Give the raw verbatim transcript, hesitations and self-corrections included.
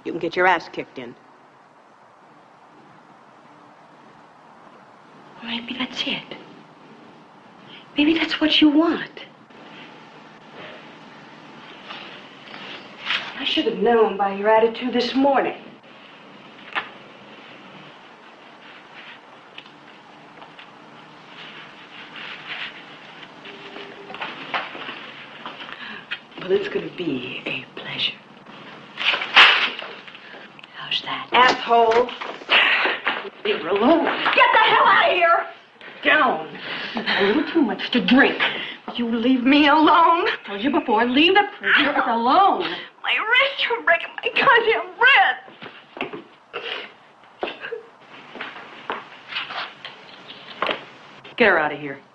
you can get your ass kicked in. Maybe that's it. Maybe that's what you want. I should have known by your attitude this morning. Well, it's going to be a pleasure. How's that? Asshole. Leave her alone. Get the hell out of here! Down. You've had a little too much to drink. You leave me alone. I told you before, leave the prisoner alone. My wrist, you're breaking my goddamn wrist. Get her out of here.